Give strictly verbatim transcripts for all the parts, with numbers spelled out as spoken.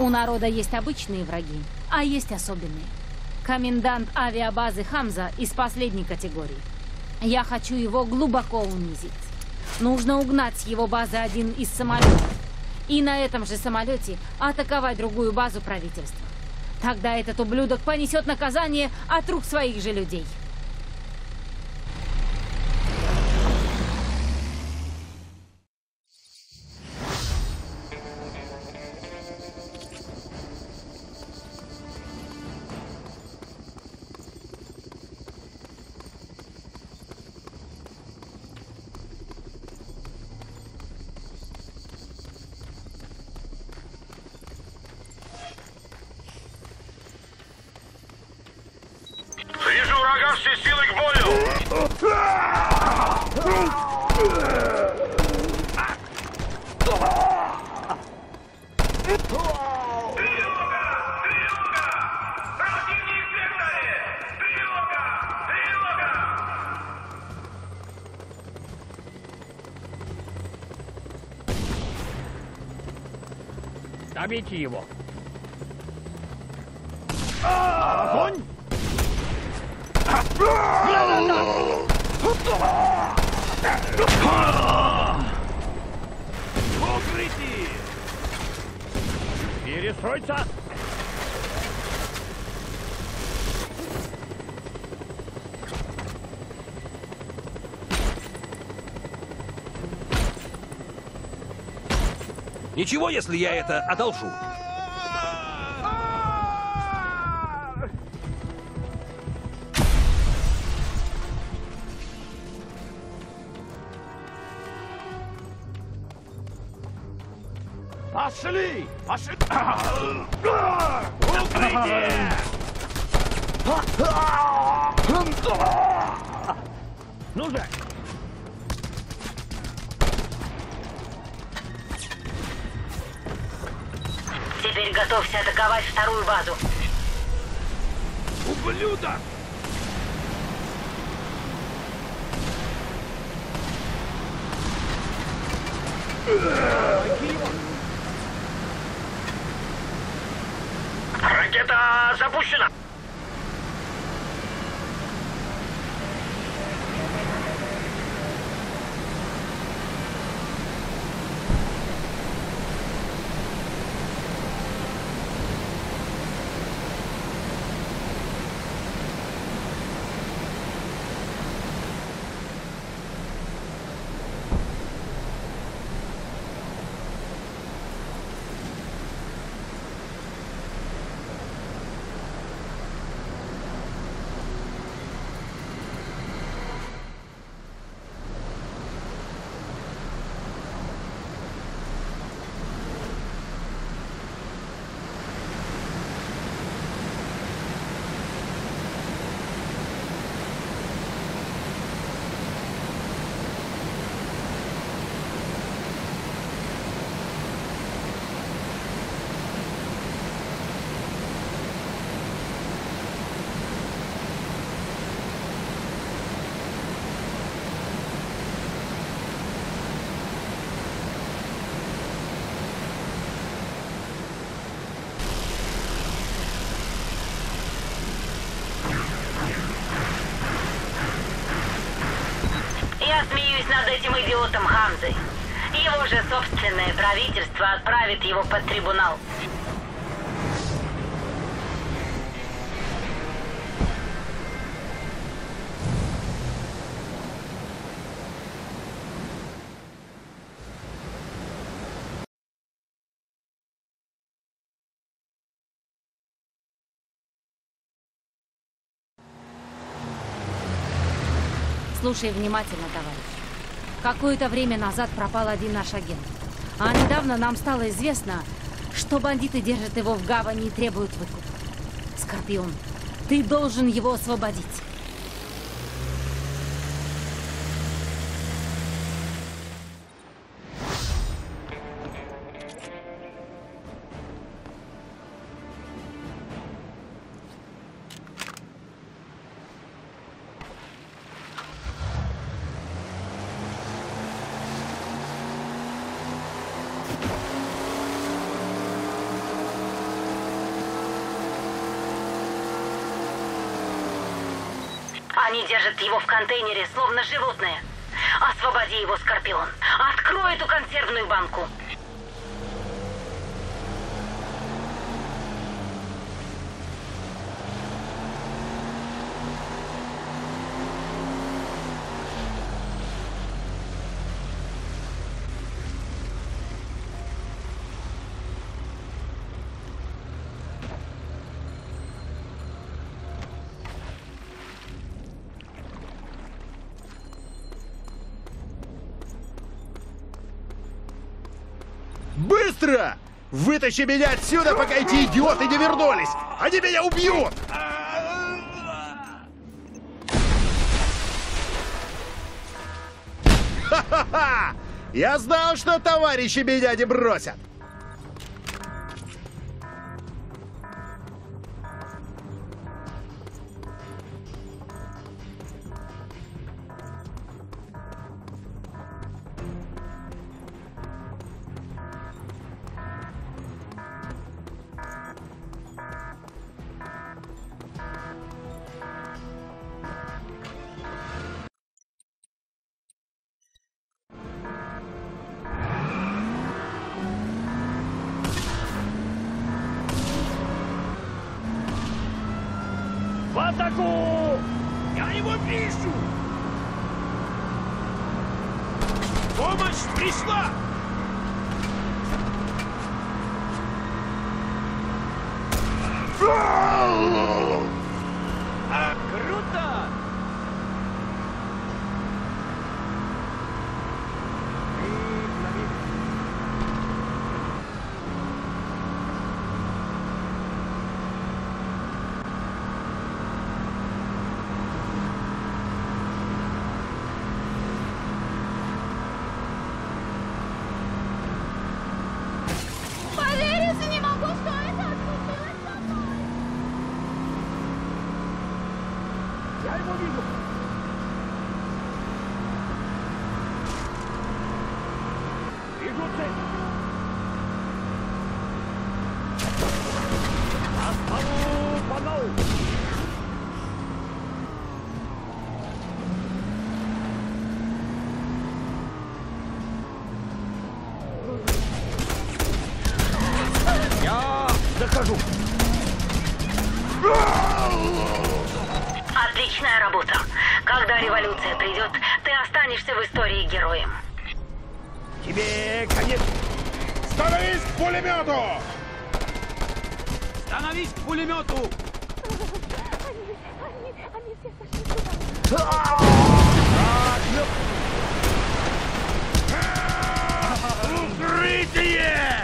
У народа есть обычные враги, а есть особенные. Комендант авиабазы Хамза из последней категории. Я хочу его глубоко унизить. Нужно угнать с его базы один из самолетов. И на этом же самолете атаковать другую базу правительства. Тогда этот ублюдок понесет наказание от рук своих же людей. Вижу врага, все силы к бою! Тревога! Тревога! Противник в секторе! Тревога! Тревога! Добейте его! Огонь! Укрытие! Перестроиться! Ничего, если я это одолжу. Пошли! Пошли! Укрытие! Ну же! Теперь готовься атаковать вторую базу. Ублюдок! Ракета запущена! Я смеюсь над этим идиотом Хамзой. Его же собственное правительство отправит его под трибунал. Слушай внимательно, товарищ. Какое-то время назад пропал один наш агент. А недавно нам стало известно, что бандиты держат его в гавани и требуют выкуп. Скорпион, ты должен его освободить. Они держат его в контейнере, словно животное. Освободи его, Скорпион. Открой эту консервную банку. Быстро! Вытащи меня отсюда, пока эти идиоты не вернулись! Они меня убьют! Ха-ха-ха! Я знал, что товарищи меня не бросят! В атаку! Я его вижу! Помощь пришла! А, круто! Поверить не могу, что это случилось со мной. Я его вижу! Вижу цель! Оставу панал! Я захожу! Отличная работа. Когда революция придет, ты останешься в истории героем. Тебе конец! Становись к пулемету! Становись к пулемету! Укрытие!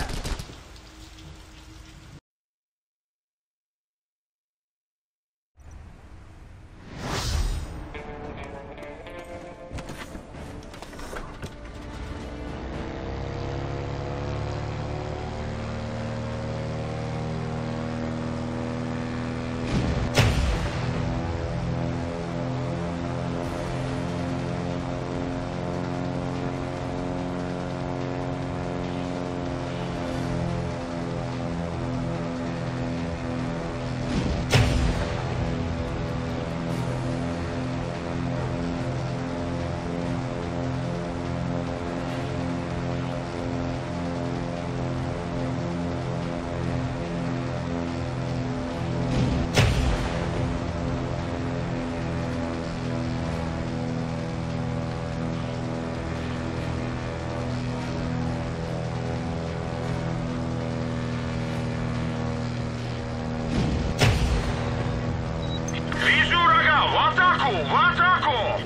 Вижу врага! В атаку! В атаку!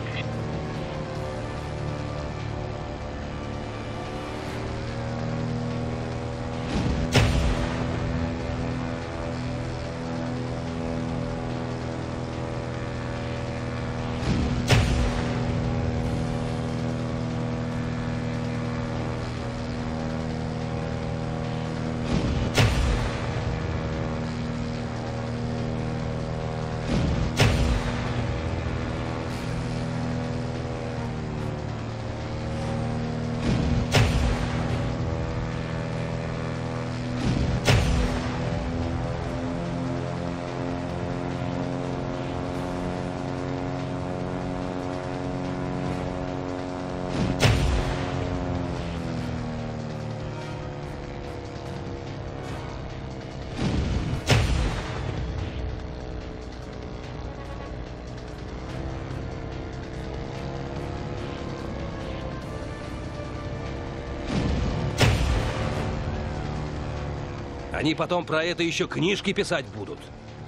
Они потом про это еще книжки писать будут.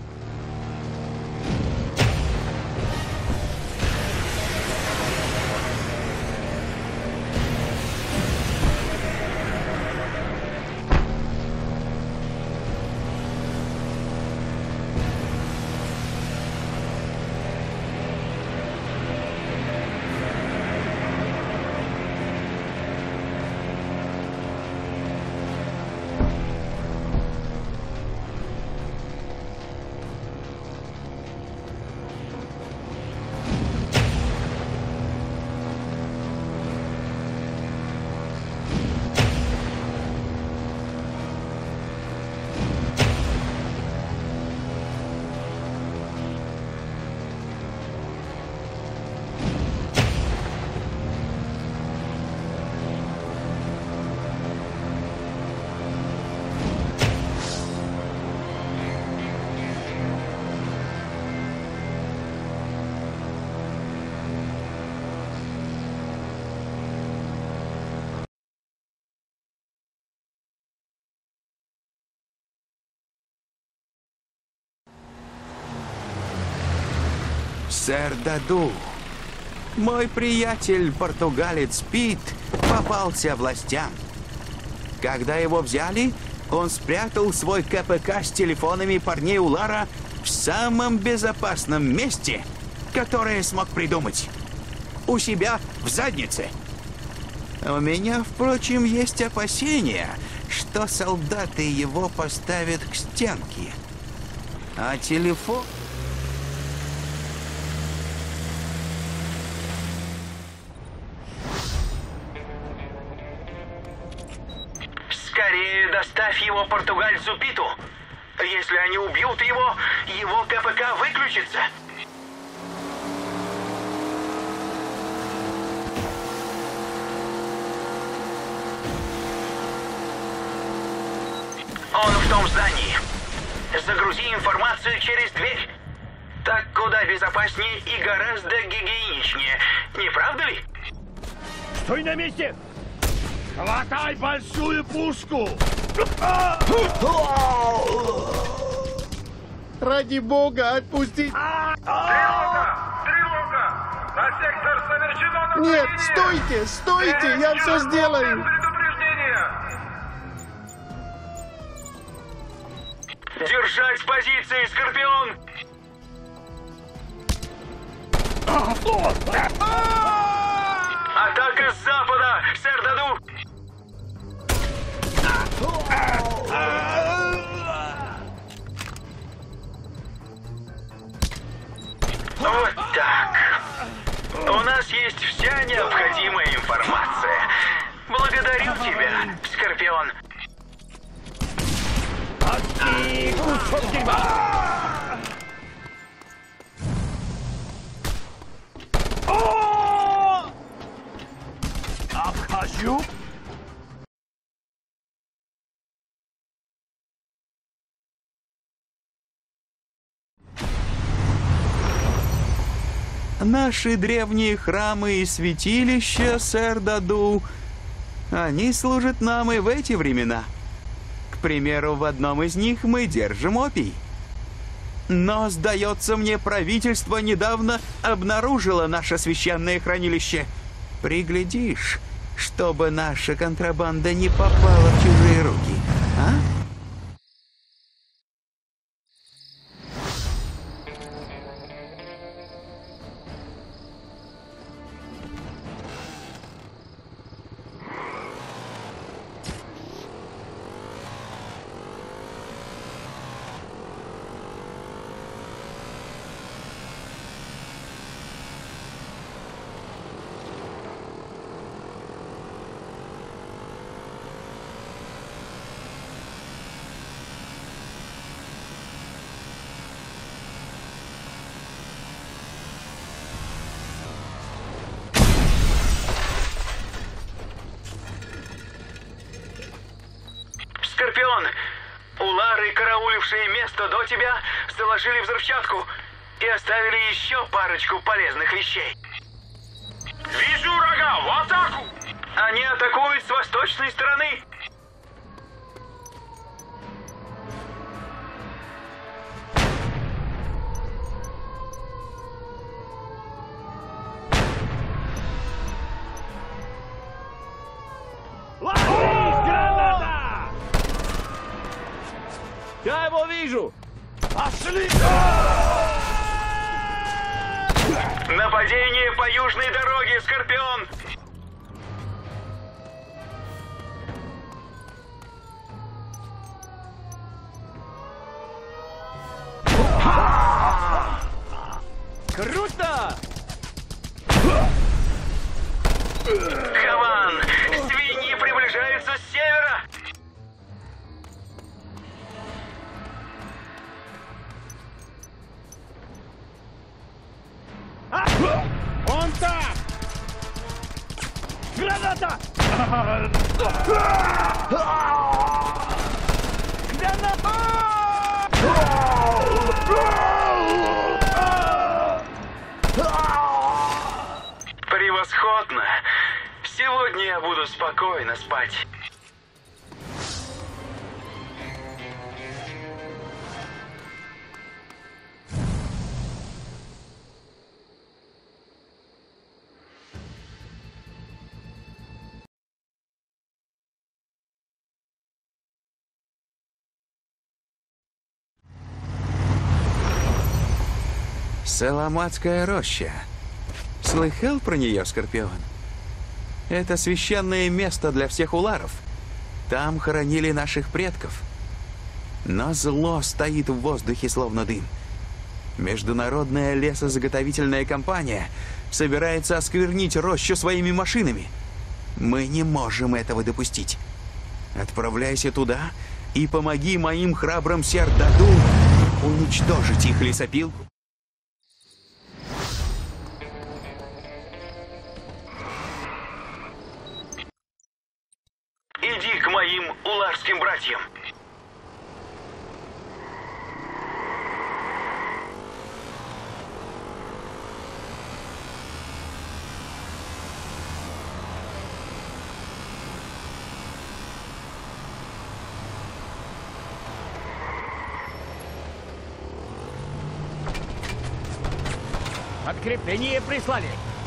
Сэр Даду, мой приятель, португалец Пит, попался властям. Когда его взяли, он спрятал свой КПК с телефонами парней Улара в самом безопасном месте, которое смог придумать. У себя в заднице. У меня, впрочем, есть опасения, что солдаты его поставят к стенке. А телефон... Скорее доставь его португальцу Питу. Если они убьют его, его КПК выключится. Он в том здании. Загрузи информацию через дверь. Так куда безопаснее и гораздо гигиеничнее. Не правда ли? Стой на месте! Хватай большую пушку! Ради бога, отпустить! Тревога! Тревога! На сектор совершено нападение! Нет, стойте, стойте, я все сделаю! Предупреждение! Держать позиции, Скорпион! Атака с запада, сэр Даду! Вот так. У нас есть вся необходимая информация. Благодарю тебя, Скорпион. Отки, кусок дерьма! О! Обхожу. Наши древние храмы и святилища, сэр Даду, они служат нам и в эти времена. К примеру, в одном из них мы держим опий. Но, сдается мне, правительство недавно обнаружило наше священное хранилище. Приглядишь, чтобы наша контрабанда не попала в чужие руки, а? Скорпион, улары, караулившие место до тебя, заложили взрывчатку и оставили еще парочку полезных вещей. Вижу врага! В атаку! Они атакуют с восточной стороны. Я его вижу! Пошли! Нападение по южной дороге, Скорпион! Круто! Хаван! Свиньи приближаются с севера! Он там! Граната! Превосходно! Сегодня я буду спокойно спать. Саламатская роща. Слыхал про нее, Скорпион? Это священное место для всех уларов. Там хоронили наших предков. Но зло стоит в воздухе, словно дым. Международная лесозаготовительная компания собирается осквернить рощу своими машинами. Мы не можем этого допустить. Отправляйся туда и помоги моим храбрым Сердаду уничтожить их лесопилку. Иди к моим уларским братьям. Подкрепление прислали!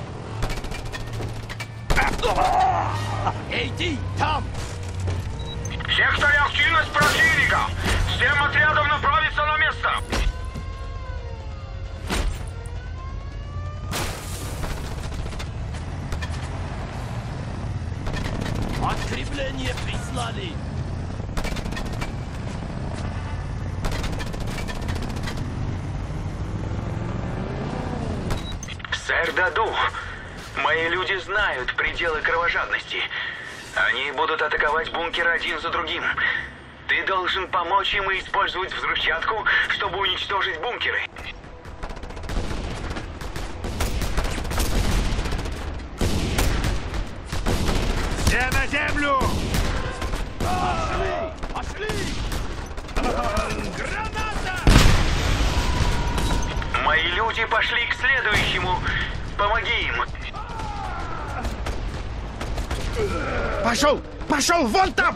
Иди там! Секторе активность противника! Всем отрядам направиться на место! Подкрепление прислали! Сердаду, мои люди знают пределы кровожадности. Они будут атаковать бункер один за другим. Ты должен помочь им и использовать взрывчатку, чтобы уничтожить бункеры. Все на землю! Пошли! Пошли! Граната! Мои люди пошли к следующему. Помоги им. Пошел! Пошел! Вон там!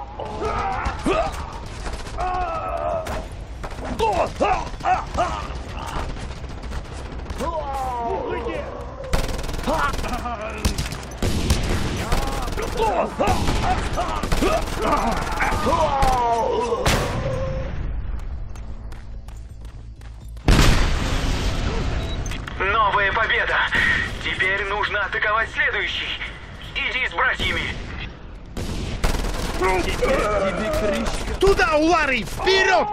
Новая победа! Теперь нужно атаковать следующий. Иди с братьями. Туда, улары! Вперед!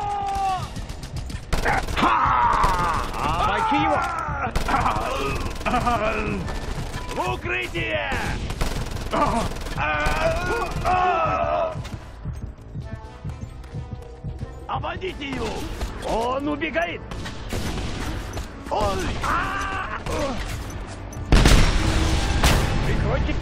Обойти его! В укрытие! Обойдите его! Он убегает! Ой! Прикройте!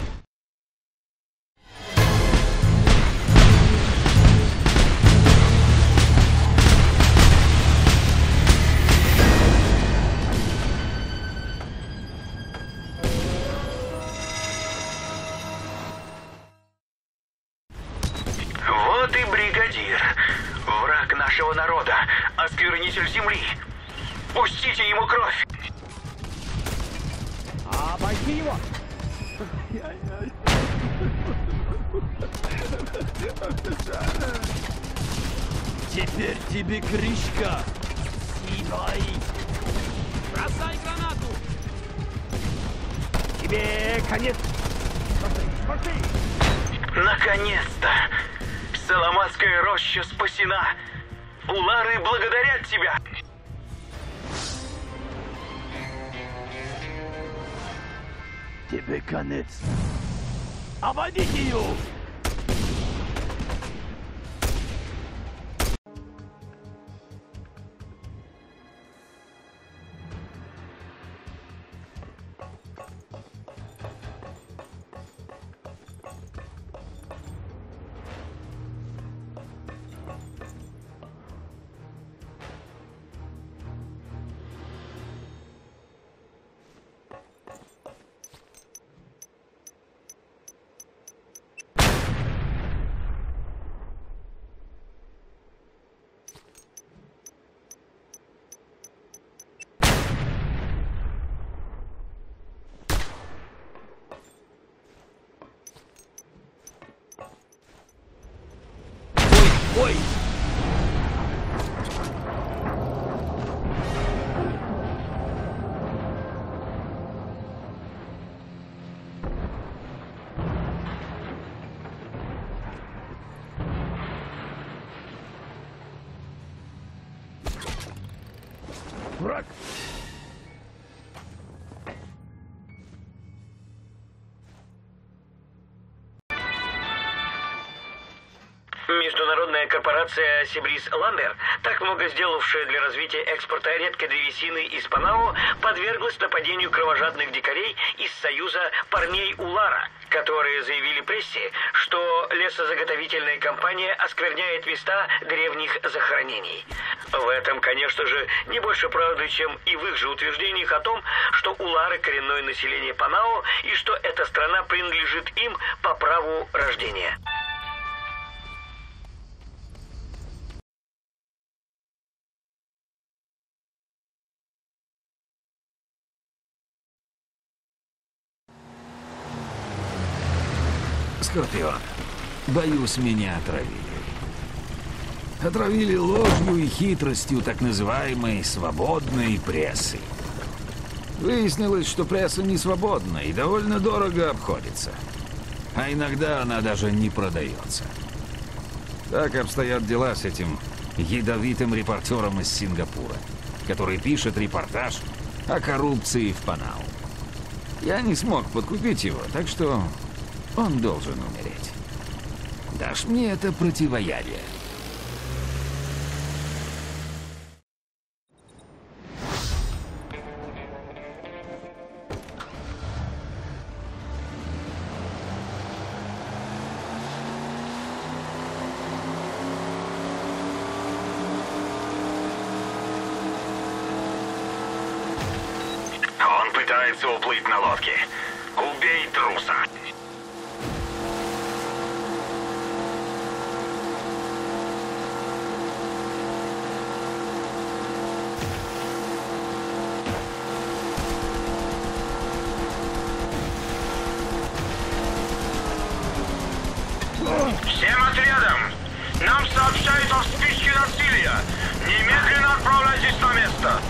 Вот и бригадир. Враг нашего народа. Осквернитель земли. Пустите ему кровь. Обойти его! Теперь тебе крышка. Синой. Бросай гранату! Тебе конец. Пошли, пошли. Наконец-то! Саламатская роща спасена! Улары благодарят тебя! Тебе конец. Обойдите ее! Ой! Враг! Международная корпорация Сибрис Ландер, так много сделавшая для развития экспорта редкой древесины из Панао, подверглась нападению кровожадных дикарей из Союза парней Улара, которые заявили прессе, что лесозаготовительная компания оскверняет места древних захоронений. В этом, конечно же, не больше правды, чем и в их же утверждениях о том, что Улары – коренное население Панао и что эта страна принадлежит им по праву рождения. Скорпион, боюсь, меня отравили. Отравили ложью и хитростью так называемой свободной прессы. Выяснилось, что пресса не свободна и довольно дорого обходится. А иногда она даже не продается. Так обстоят дела с этим ядовитым репортером из Сингапура, который пишет репортаж о коррупции в Панао. Я не смог подкупить его, так что он должен умереть. Дашь мне это противоядие? Он пытается уплыть на лодке. Убей труса. Всем отрядам! Нам сообщают о вспышке насилия! Немедленно отправляйтесь на место!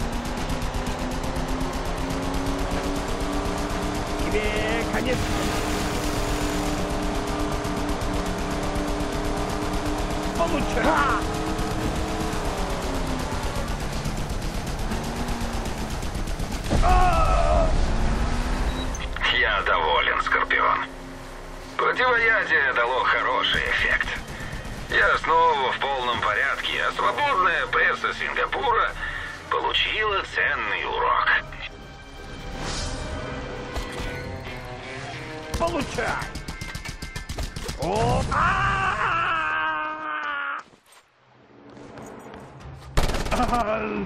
Тебе конец. Получай! Я доволен, Скорпион. Противоядие дало хороший эффект. Я снова в полном порядке, а свободная пресса Сингапура получила ценный урок. Получай! О! А!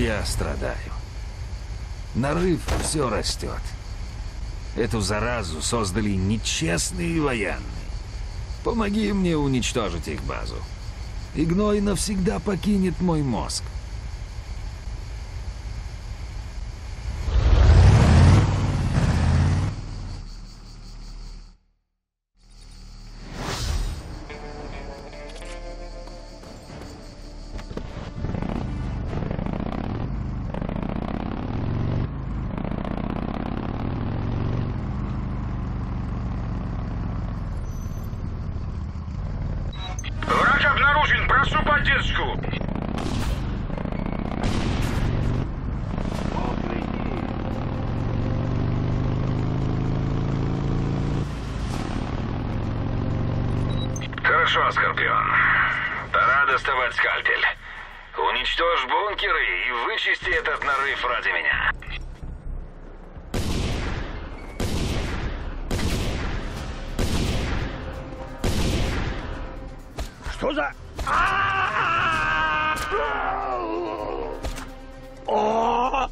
я страдаю. Нарыв все растет. Эту заразу создали нечестные военные. Помоги мне уничтожить их базу. И гной навсегда покинет мой мозг. Враг обнаружен, прошу поддержку. Хорошо, Скорпион. Пора доставать скальпель. Уничтожь бункеры и вычисти этот нарыв ради меня. Что за... О!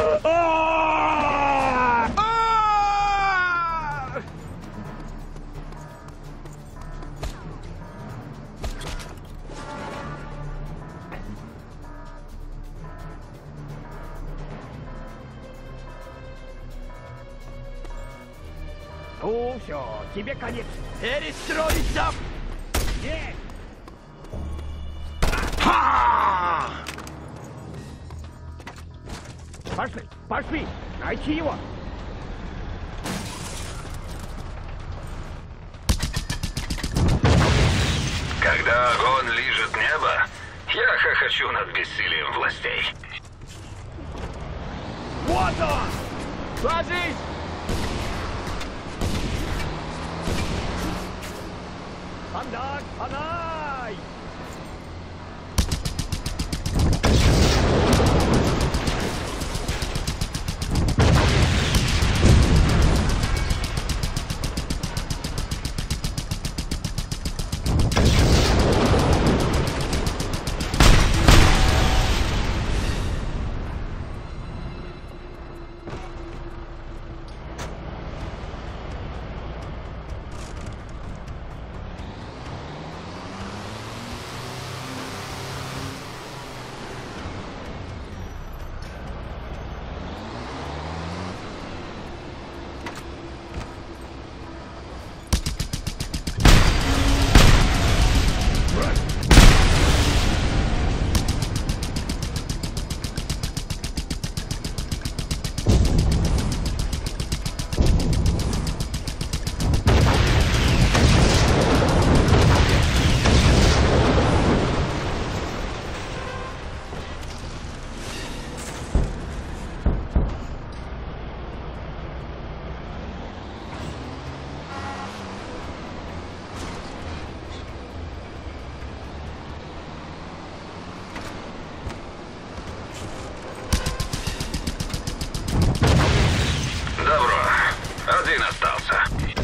Ну все, тебе конец. Перестроиться! Есть! Ха! Пошли, пошли! Найти его! Когда огонь лижет небо, я хохочу над бессилием властей. Вот он! Ложись! Фонарь, фонарь! Один остался.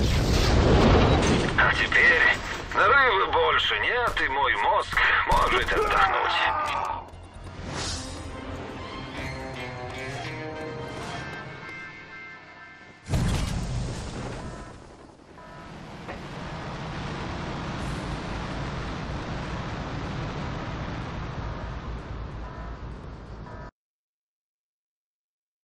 А теперь нарыва больше нет, и мой мозг может отдохнуть.